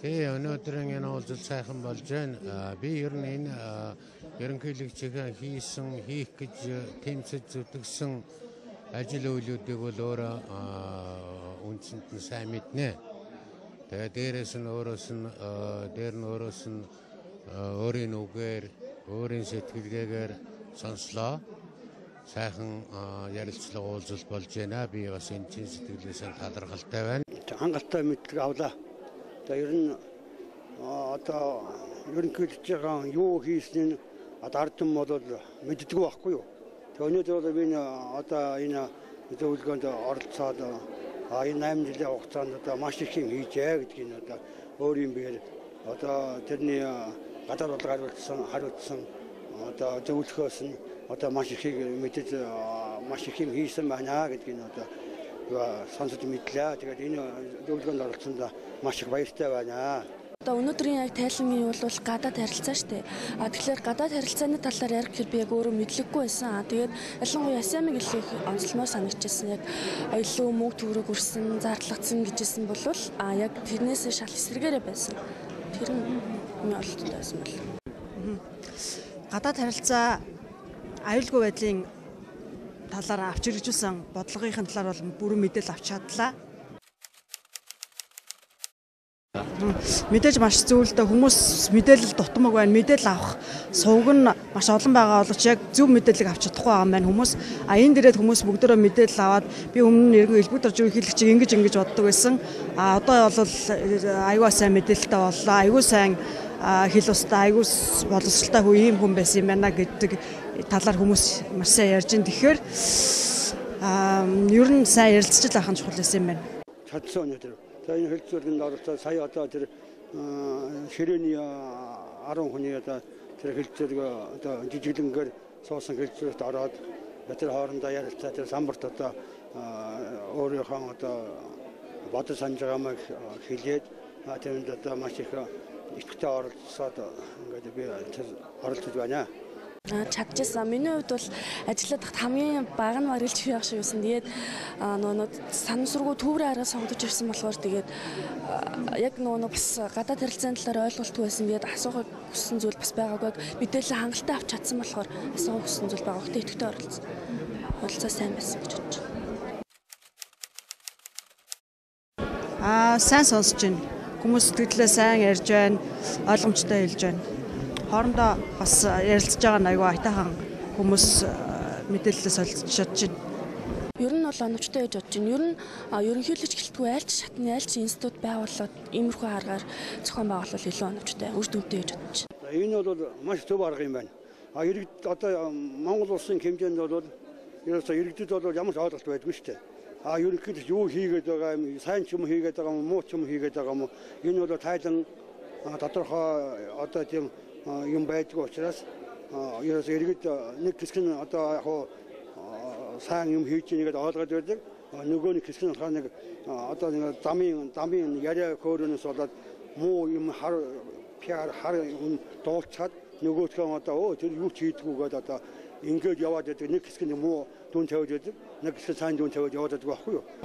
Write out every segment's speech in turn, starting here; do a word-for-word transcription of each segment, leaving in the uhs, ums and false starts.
Тэгээ өнөөдрийн энэ уулзалт сайхан болж байна. Би ер нь энэ ерөнхийлөгчийн хийсэн, хийх гэж тэмцэж зүтгэсэн ажил үйлүүдийг бол өөрөө үндсэнд нь сайн мэднэ. Тэгээ дээрээс нь өөрөөс нь дээр нь өөрөөс нь өөрийн үгээр, өөрийн сэтгэлгээгээр сонслоо. Сайхан ярилцлага уулзалт болж байна. Би бас энэ чин сэтгэлээс талархалтай байна. Хангалттай мэдлэг авлаа. За ер нь одоо ерөнхийлөгчийн юу хийснийг одоо ардэн бол мэддэггүй байхгүй юу. Тэгээ өнөөдөр бол би одоо энэ зөвлөгөөнд оролцоод энэ найман жилийн хугацаанд одоо маш их юм хийжээ гэдгийг одоо өөрийн биеэр одоо тэрний гадаад бодлого хариулсан хариулсан одоо зөвлөхөөс нь одоо маш ихийг мэдэж маш их юм хийсэн байна гэдгийг одоо сонсож мэдлээ. Тэгээд энэ зөвлөгөөнд оролцсонд маш их баяртай байна. Одоо өнөөдрийн яг тайлангийн бол гадаад харилцаа шүү дээ. А тэгэхээр гадаад харилцааны талаар ярих гэхээр би яг өөрөө мэдлэггүй байсан. А тэгээд ялангуяа Асиамыг их онцлмоо санагдчихсан. Яг илүү мөнгө төгрөг өрсөн, зарлагдсан гэжсэн болвол а яг тэрнээс шал эсрэгээрээ байсан. Тэр нь миний ойлголттой байсан бол. Гадаад харилцаа аюулгүй байдлын талаар авч хэрэгжүүлсэн бодлогын талаар бол бүрэн мэдээлэл авч чадлаа. Мэдээж маш зөвлөлтөө хүмүүс мэдээлэл дутмаг байна. Мэдээлэл авах сувг нь маш олон байгаа боловч яг зөв мэдээлэл авч чадахгүй байгаа юм байна хүмүүс. А энэ дээрээ хүмүүс бүгдөө мэдээлэл аваад би өмнө нь иргэн элбэг дорж ерөнхийлөгчийг ингэж ингэж боддог байсан. А одоо бол аюул сайн мэдээлэлтэй боллоо. Аюул сайн хэл устай аюул боловсралтай хүү ийм хүн байсан юм байна гэдэг талаар хүмүүс маш сайн ярьж байна. Тэгэхээр ер нь сайн ярилцж л ахын чухал байсан юм байна. Чадсан өнөөдөр. За энэ хэлцүүлгэнд оролцоод сая одоо тэр ширээний арван хүний одоо тэр хэлцүүлэг одоо жижиглэнгээр суусан хэлцүүлэгт ороод тэр хоорондоо ярилцаа тэр самбарт одоо өөрийнхөө одоо бодол санаж байгааг хэлээд тэрэнд одоо маш их идэвхтэй оролцоод ингээд би тэр оролцож байна. Чадчихсан. Миний хувьд бол ажиллаад тахт хамгийн бага нь барилж явах шиг байсан. Тэгээд нөгөө санамсаргүй төврийн арга сонгож ирсэн болохоор тэгээд яг нөгөө бас гадаад харилцааны талаар ойлголтгүй байсан. Тэгээд асуухыг хүссэн зүйл бас байгаагүй. Мэдээлэл хангалттай авч чадсан болохоор асуухыг хүссэн зүйл байгаа. Гэхдээ идэвхтэй оролцсон. Оролцоо сайн байсан гэж бодож байна. Аа, сайн сонсож байна. Хүмүүс сэтгэлээ сайн ярьж байна. Ойлгомжтой хэлж байна. Хоорондоо бас ярилцж байгаа нь аюу айтайхан хүмүүс мэдээлэлээс олж чадж байна. Ер нь бол оновчтой гэж бодож байна. Ер нь ерөнхийлөгч гэлтгүй айлч шатны айлч институт байгууллагад иймэрхүү аргаар зохион байгуулалт илүү оновчтой, үр дүнтэй гэж бодож байна. Энэ бол маш зөв арга юм байна. А иргэд одоо Монгол улсын хэмжээнд бол ерөөсөө иргэдэд бол ямар ч ойлголт байдгүй шүү дээ. А ерөнхийдөө юу хийгээд байгаа юм, сайн ч юм хийгээд байгаа юм, муу ч юм хийгээд байгаа юм. Энэ бол тайлан тодорхой одоо тийм юм байдгүй учраас ерөөсөө иргэд нэг хэсэг нь одоо яг сайн юм хийж нэгэд ойлгоод байдаг. Нөгөө нэг хэсэг нь нэг одоо нэг замын замын яриа хөөрөнөөс болоод муу юм хар пиар хар юм дуулцаад нөгөөтгөө одоо өө тэр юу ч хийдгүүгээд одоо ингээд яваад байдаг. Нэг хэсэг нь муу дүн тавьж байдаг. Нэг хэсэг сайн дүн тавьж яваад байдаг байхгүй юу?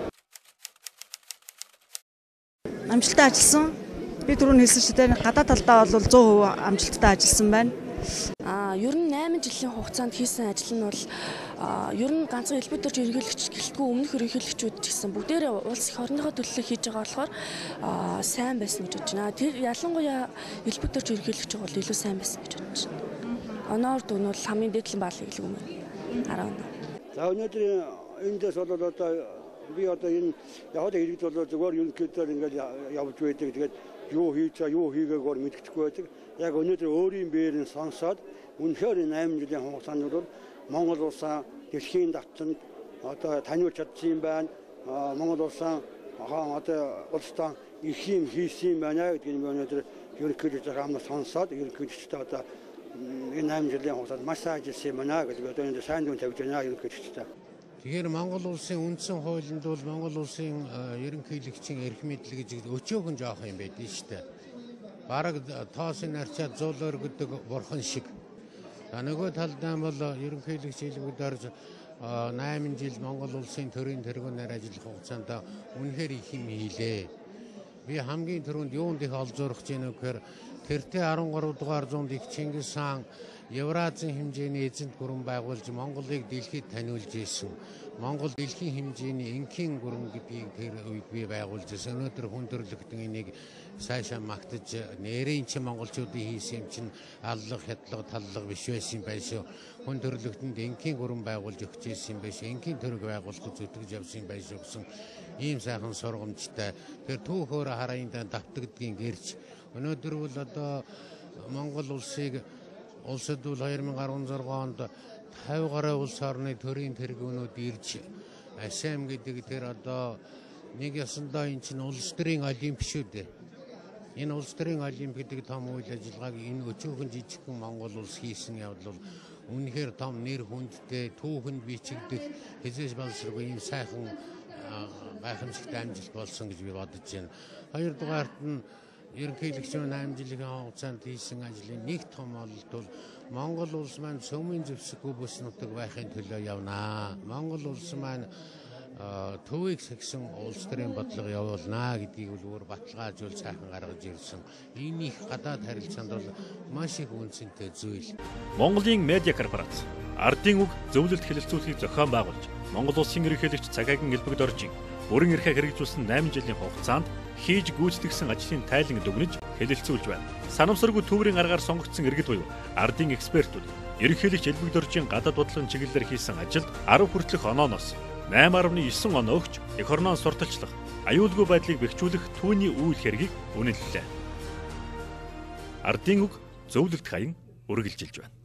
Амжилттай ажилласан. Би түрүүн хэлсэн шүү дээ. Гадаад талдаа бол сто перцент амжилттай ажилласан байна. Аа, ер нь найман жилийн хугацаанд хийсэн ажил нь бол ер нь ганцхан элбэг дорж ерөнхийлөгч гэлтгүй өмнөх ерөнхийлөгчүүд ч гэсэн бүгдээрээ улс их орныхоо төлөө хийж байгаа болохоор сайн байсан гэж бодож байна. Тэр ялангуяа элбэг дорж ерөнхийлөгч бол илүү сайн байсан гэж бодож байна. Оноор дүн бол хамгийн дээдлэн баалыг хэлгүй юм. араа. За өнөөдөр эндээс бол одоо би одоо энэ яг л иргэд бол зөвхөн ерөнхийдөө ингээд явж байдаг. Тэгээд юу хийж байгаа, юу хийгээгээр мэддэхгүй байдаг. Яг өнөөдөр өөрийн биеэр нь сонсоод үнэхээр найман жилийн хугацаанд бол Монгол улсаа дэлхийн давтамд одоо таниулж чадсан юм байна. Монгол улсаа одоо улстай их юм хийсэн юм байна гэдгийг өнөөдөр ерөнхийдөө хамт сонсоод ерөнхийдөө одоо энэ найман жилийн хугацаанд маш сайн ажилласан юм байна гэдэг одоо сайн дүн тавьж байна ерөнхийдөө. Тэгэхээр Монгол улсын үндсэн хуулинд бол Монгол улсын ерөнхийлөгчийн эрх мэдэл гэж өчөөх нь жоох юм байдаг шүү дээ. Бараг тоосын нарчаад зуулаар гэдэг бурхан шиг. А нөгөө талдаа бол ерөнхийлөгч хэлбэгд орж найман жил Монгол улсын төрийн тэргүүнээр ажиллах хугацаанд үнэхээр их юм хийлээ. би хамгийн түрүүнд юунд их олж урах гэж байна вэ гэхээр тэртээ арван гурав дугаар зуунд их Чингис хаан Евразийн хэмжээний эзэнт гүрэн байгуулж Монголыг дэлхийд таниулж ирсэн. Монгол дэлхийн хэмжээний энхийн гүрэн гэдгийг тэр үед би байгуулж ирсэн. Өнөөдөр хүндрэлтэн энийг сайшаа магтаж нэрийн чинь монголчуудын хийсэн юм чинь аллах, хядлага, таллага биш байсан байх шүү. Хүндрэлтэнд энхийн гүрэн байгуулж өгч ирсэн байх шүү. Энхийн төрөг байгуулах зүтгэж явсан байх шүү гэсэн ийм сайхан сургамжтай. Тэр түүхөөр хараанд давтагдгийн гэрч. Өнөөдөр бол одоо Монгол улсыг улсад бол two thousand sixteen онд fifty гаруй улс орны төрийн тэргүүнүүд ирж АСЕАН гэдэг тэр одоо нэг ясандаа энэ чинь улс төрийн олимп шүү дээ. Энэ улс төрийн олимп гэдэг том үйл ажиллагааг энэ өчүүхэн жижигхэн Монгол улс хийсэн явдал бол үнэхээр том нэр хүндтэй түүхэнд бичигдэх хэзээс болсоргүй ийм сайхан гайхамшигтай амжилт болсон гэж би бодож байна. Хоёрдугаарт нь ерөнхийлөгч найман жилийн хугацаанд хийсэн ажлын нэг том ололт бол Монгол улс маань цөмийн зэвсэггүй бүс нутаг байхын төлөө явнаа. Монгол улс маань төвийг сахисан улс төрийн бодлого явуулнаа гэдгийг бол өөр баталгаажуул сайхан гаргаж ирсэн. Энэ их гадаад харилцаанд бол маш их үнцэнтэй зүйл. Монголын медиа корпорац ардын үг зөвлөлт хэлэлцүүлэхийг зохион байгуулж Монгол улсын ерөнхийлөгч Цагаагийн Элбэг Доржийн бүрэн эрхээ хэрэгжүүлсэн найман жилийн хугацаанд хийж гүйцэтгэсэн ажлын тайлан дүгнэж хэлэлцүүлж байна. Санамсаргүй төврийн аргаар сонгогдсон иргэд буюу ардын экспертүүд ерөнхийлөгч Элбэг Доржийн гадаад бодлогын чиглэлээр хийсэн ажилд ten хүртэлх онооноос eight point nine оноо өгч эх орноон сурталчлах, аюулгүй байдлыг бэхжүүлэх түүний үйл хэргийг үнэллээ. Ардын үг зөвлөлт хаян үргэлжилж байна.